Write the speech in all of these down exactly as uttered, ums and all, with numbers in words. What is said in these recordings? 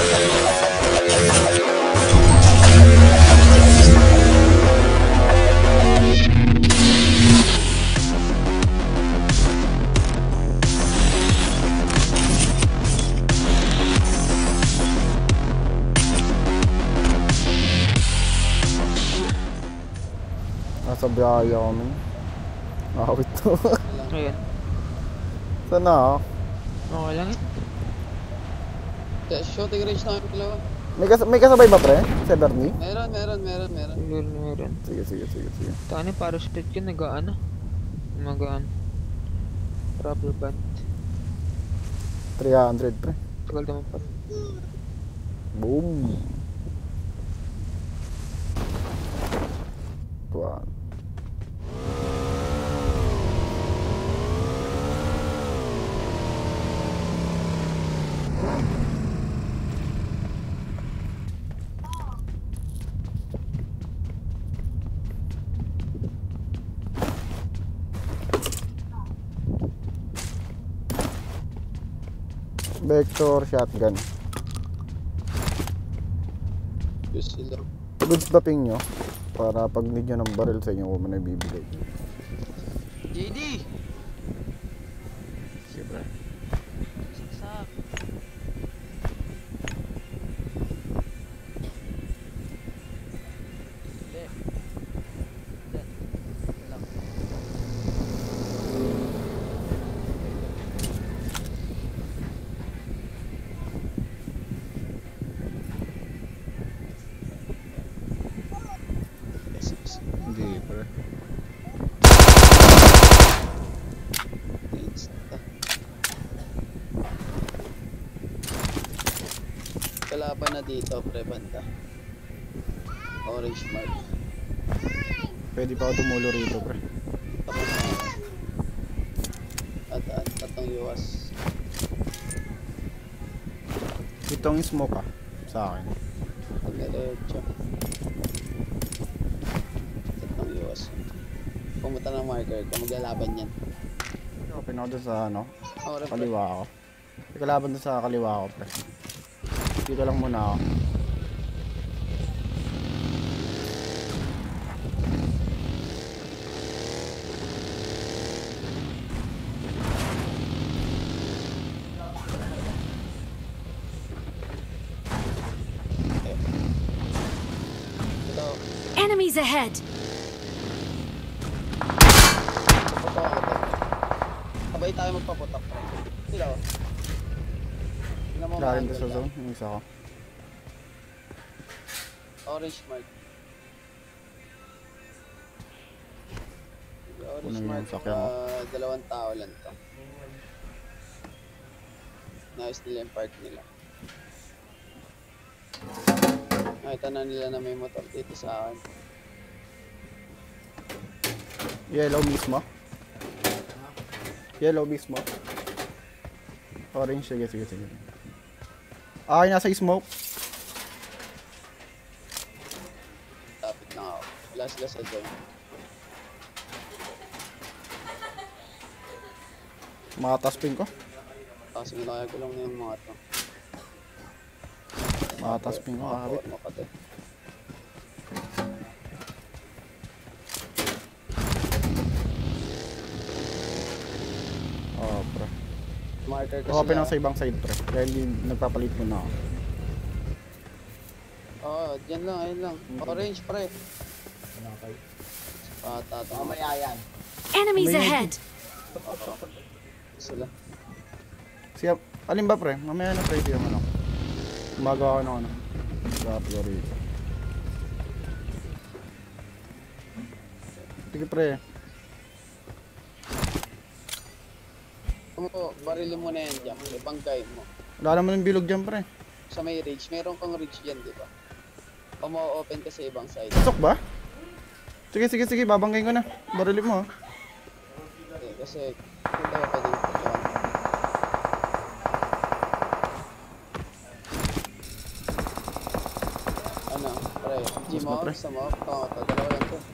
Nasa biyaya kami. Nakawit to. Ayan. Saan na ako? Okay lang eh. Shooting range na kami dalawa. May, kas may kasabay ba pre? Si Darnie? Meron, meron, meron, meron. Meron, meron. Sige, sige, sige, sige. Tani para split yun, nagaan ah. Nagaan. Rubber band. three hundred pre. Tagal naman pa. Boom. Tuwan. Vector shotgun. Yes, sila. Goods ba ping nyo? Para pag need nyo ng barrel sa inyo, kung na ibibigay. J D! Sige pre. Saksak. Hindi. Hindi. Lang. Hindi pre. Kalaban na dito, pre, banda. Orange mark. Pwede pa ako tumulo rito pre. Tapos na. At at tatong iwas. Itong smoke ah. Sa akin. Pag-diretso. Tatong iwas. Pumunta ng marker ka, maglalaban yan. Open ako doon sa ano. Oh, ref, Kaliwa ako. May kalaban doon sa kaliwa ako pre. Dito lang muna ako. ito. Enemies ahead. Puputok ako, pre. Sabay tayo magpaputok, pre. Sila, oh. Tingnan mo, Galing ma-angle sa lang. zone. Yung isa ko. Orange mark. Orange Kunin yung mark, sakyan mo. ah, dalawang tao lang to. Nice nila yung park nila. Nakita na nila na may motor dito sa akin. Yellow mismo. Yellow mismo. Orange. Sige, sige, sige. Ay, nasa smoke. Tapit na ako. Wala sila sa zone. Makataspin ko. Kasi nilakaya ko lang na yung mga to. Makataspin ko. Kakabit. Makapot mo ka to. Oh, pre. Marker ko Open sila. ako sa ibang side, pre. Kaya hindi nagpapalit mo na ako. Oo, oh, dyan lang, ayun lang. Orange, pre. Pata ito. Mamaya yan. Enemies May- ahead. Sila. Siya, alin ba, pre? Mamaya na, pre. Yung ano. Umagawa ko ng ano. Sa Florida. Sige, pre. Kung mo, barilin mo na yan dyan. Ibangkay mo. Wala naman yung bilog dyan, pre. Sa may ridge. Meron kang ridge dyan, di ba? O mo-open ka sa ibang side. Pasok ba? Sige, sige, sige. Babanggain ko na. Barilin mo, ha. Okay, kasi hindi ka pwedeng pagkawan. Ano, pre, G Mas mo, na, pre. sa mo, oo, to, dalawa lang to.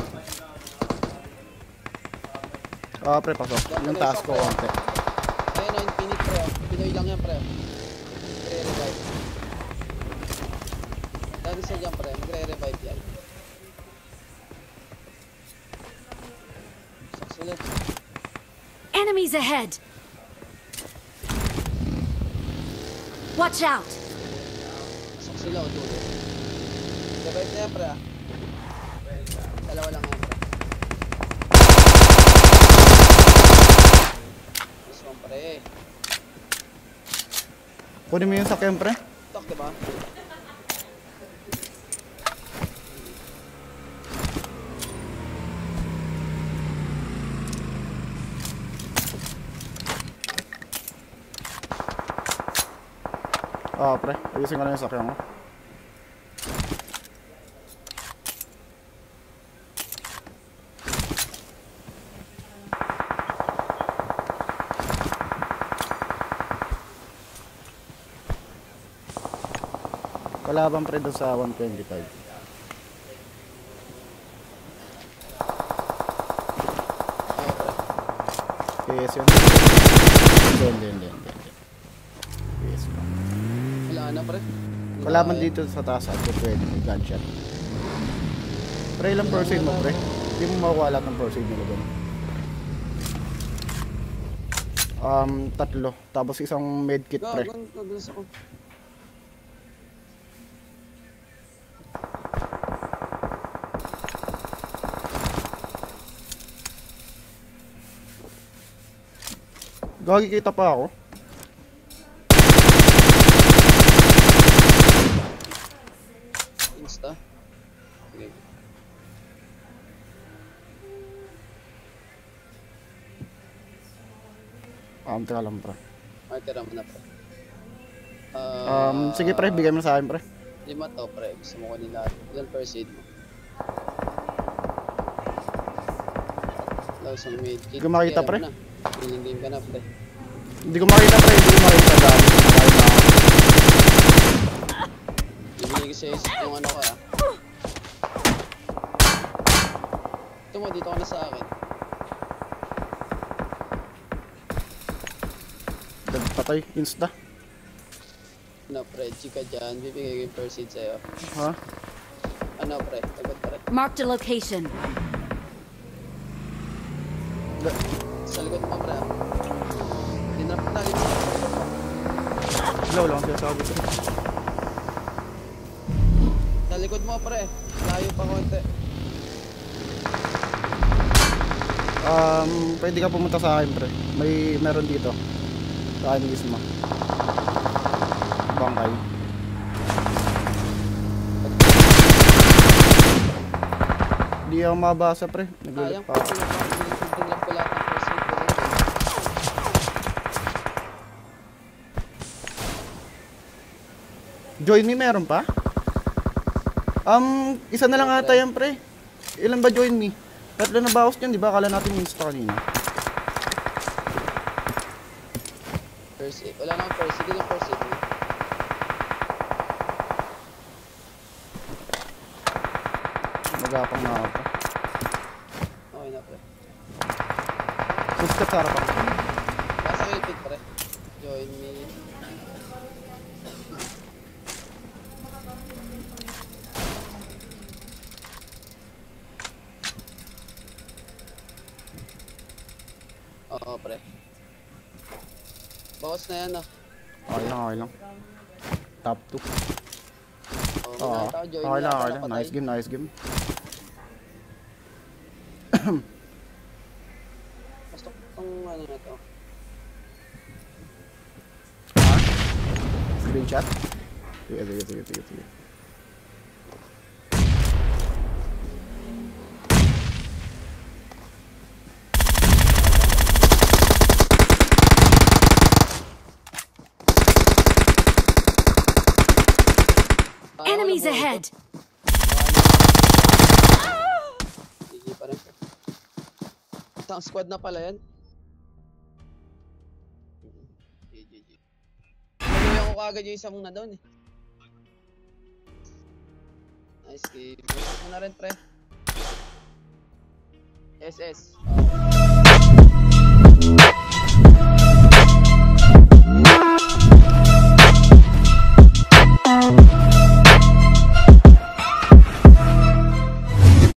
Ah, pre, pasok. Yung taas ko, konti. Ayun na, infinite pre, oh. Pinoy lang yan pre. Pre-revive. Yung isa dyan pre, magre-revive yan. Saksulit. Enemies ahead! Watch out! Pasok sila o dulo. Revive na yan pre ah. Dalawa lang yan pre. This one pre. Kunin mo yung sakyan, pre. Tok diba? Ah, pre. Ayusin ko na yung sakyan mo. Kalaban pre doon sa one twenty-five. Yes yun. Hindi, hindi, hindi, hindi. Yes yun. Wala na pre. Kalaban dito sa taas at pwede may gunshot. Pre, ilang percent mo pre? Hindi mo makuha lahat ng percent nila doon. Um, tatlo. Tapos isang medkit pre. Go, go, go, go. Gagi kita pa ako. Insta. Okay. Um, teka lang pre. Ay, tira mo na pre. Um, sige pre, bigay mo sa akin pre. Lima to pre, gusto mo ko nila. Ilan first aid mo? Wala isang medkit. Hindi ko makita, pre. Healing game ka na pre. Hindi ko makita pre, hindi ko makita dahil kumakain na ako. Ibigay ko sa'yo yung ano ka ah. Ito mo, dito ka na sa akin. Patay, insta. Ano pre, chika dyan, bibigay ko yung first aid sa'yo. Ha? Ano pre, agad pre. Marked a location. Sa likod mo pre. Dinrap na tayo. Slow lang siya sabi ko. Sa likod mo pre, layo pa konti. Um, pwede ka pumunta sa akin pre. May meron dito. Sa akin mismo. Bangkay. Hindi ako mabasa pre. Nagulat Sayang pa pa ako. ako. Dinrap ko lahat ng first aid ko. Join me meron pa? Um, isa na lang ata yan pre. Ilan ba join me? Tatlo na bawas yan, di ba? Akala natin insta kanina. First aid. Wala nang first aid. Sige lang first aid mo. Magapang na ako. Okay na pre. Footstep sa harapan. Nasa waypoint pre. Join me. Oo pre. Bawas na yan ah. Okay lang, okay lang. Top two. Oo, Oo, nakita ko, join okay me lang, ako okay lang. napatay. Nice game, nice game. Gusto ko itong ano na to. Screenshot? Sige, sige, sige, sige, sige. Enemies ahead! Sige pa rin. Isang squad na pala yan. G G G. Pagawin ko kagad yung isang na doon eh. Nice game. Gusto mo na rin pre. S S. Oh.